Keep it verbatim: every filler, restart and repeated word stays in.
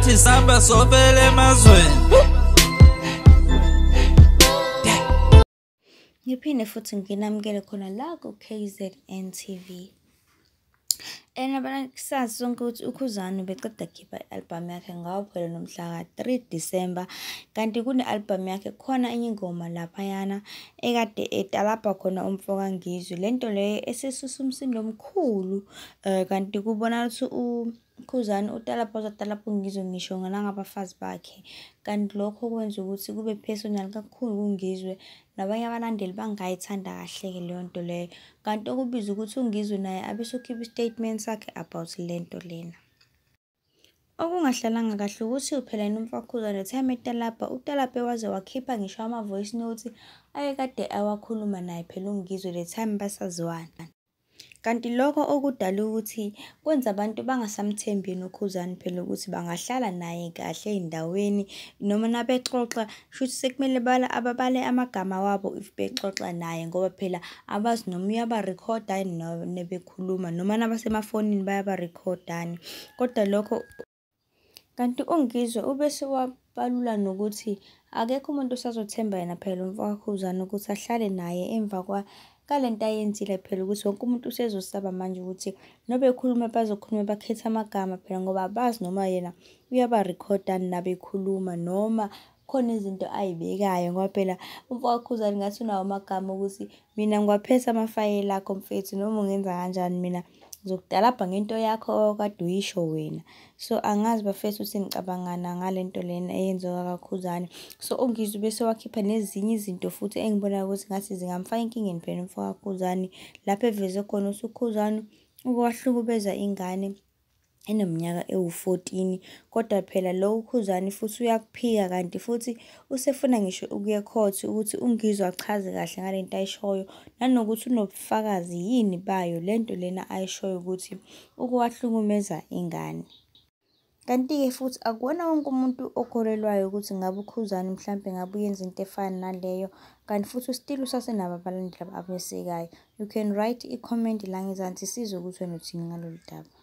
ukuthi sihamba sovele emazweni. Ngiphinde futhi nginamukele khona la ku K Z N T V. Ena bana sazi sonke ukuthi uKhuzani ubeceda khipha i-album yakhe ngaphela nomhla ka three December, kanti kune album yakhe khona enye ingoma laphayana ekade etalapha khona umfoka Ngizwe. Lento leyo esisusa umsindo omkhulu, kanti kubona ukuthi uKhuzani utalapha uzatalapha uNgizwe ngisho nangabafazi bakhe, kanti lokho kwenza ukuthi kube personal kakhulu kuNgizwe, nabanye abalandeli bangayithanda kahle ke leyo nto leyo, kanti okubiza ukuthi uNgizwe naye abesokhipha i-statement sakhe about lento lena. Okungahlalanga kahle ukuthi phela umfaka Khuzani time etalapha utalapha waze wakhipha ngisho ama voice notes ayekade awakhuluma naye phela uNgizwe le time basaziwana. Kanti lokho okudala ukuthi kwenza abantu bangasamthembi noKhuzani phela ukuthi bangahlala naye kahle endaweni noma nabexoxa futhi sekumele bala ababale amagama wabo if bexoxa naye, ngoba phela abazi noma uyaba recorda nebekhuluma noma nabasemafonini bayaba recordani. Kodwa lokho kanti uNgizwe ubese wabalula nokuthi akekho umuntu usazothemba yena phela umfaka Khuzani ukuthi ahlale naye emva kwa kalento ayenzile phela, ukuthi wonke umuntu usezosaba manje ukuthi nobe ekhuluma bazokhuluma bakhetha amagama phela ngoba abazi noma yena uyaba recorda nabekhuluma noma khona izinto ayibekayo, ngoba phela umfaka Khuzani ngathi unawo amagama ukuthi mina ngiwaphethe amafayela akho mfethu, noma ungenza kanjani mina ngizokudalapha ngento yakho okade uyisho wena. So angazi bafethu ukuthi ngicabangana ngalento lena eyenziwa kaKhuzani. So uNgizwe bese wakhipha nezinye izinto futhi engibona ukuthi ngathi zingamfaka inkingeni phela umfaka Khuzani, lapho eveze khona uKhuzani ukwahlukubeza ingane eneminyaka ewu fourteen, kodwa phela lo uKhuzani futhi uyakuphika, kanti futhi usefuna ngisho ukuya court ukuthi uNgizwe achaze kahle ngalento ayishoyo nanokuthi unobufakazi yini bayo lento lena ayishoyo ukuthi ukwahlukumeza ingane. Kanti-ke futhi akuwona wonke umuntu okholelwayo ukuthi ngabe uKhuzani mhlampe ngabe uyenza into efana naleyo, kanti futhi still usasenabo abalandeli abesekayo. You can write i-comment la ngezansi sizwe ukuthi wena uthini ngalolu daba.